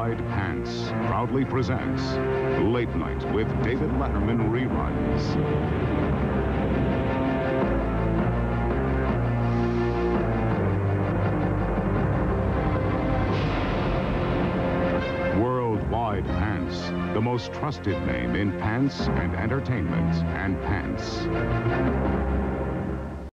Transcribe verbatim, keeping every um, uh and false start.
Worldwide Pants proudly presents Late Night with David Letterman reruns. Worldwide Pants, the most trusted name in pants and entertainment and pants.